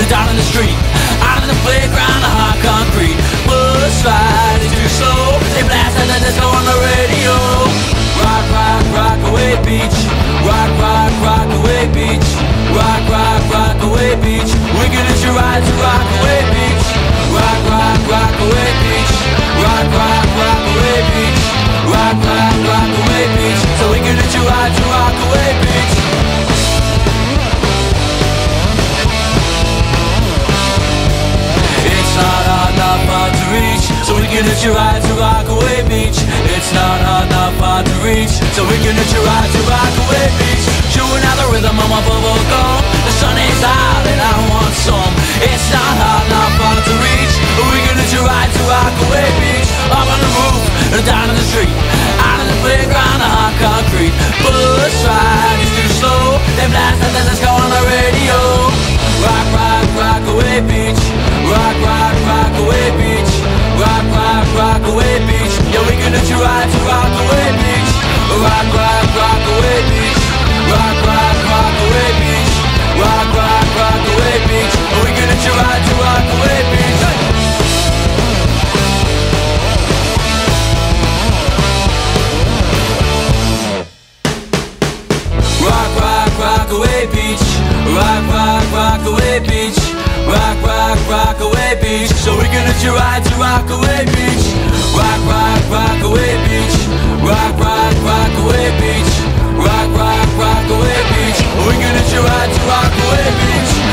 down in the street, out in the playground, the hard concrete. Bus ride is too slow, they blast at the disco on the radio. Rock, rock, rock away beach. Rock, rock, rock away beach. Rock, rock, rock away beach. We can hit your ride to rock away beach. Rock, rock, rock away beach. Rock, rock, rock away beach. Rock, rock, rock away beach. So we can hit your ride to rock away beach. It's not hard, not far to reach, so we can hit your ride to Rockaway Beach. It's not hard, not far to reach, so we can hit your ride to Rockaway Beach. Chewing out the rhythm of my bubble gum. The sun is out and I want some. It's not hard, not far to reach, but we can hit your ride to Rockaway Beach. Up on the roof, and down in the street, out in the playground, the hard concrete. Bus ride is too slow, they blast and let's go on the radio. Rock, rock, rock away beach. Rock, rock, rock away beach. Rock, rock, rock away beach. Yeah, we can hit your ride to Rockaway Beach. Rock, rock, rock away beach. Rock, rock, rock away beach. Rock, rock, rock away beach. We can hit your ride to Rockaway Beach. Rock, rock, rock away beach. Rock, rock, rock away beach. Rock, rock, rock away beach. So we can hit your ride to Rockaway Beach. Rock, rock, rock away beach. Rock, rock, rock away beach. Rock, rock, rock away beach. We can hit your ride to Rockaway Beach.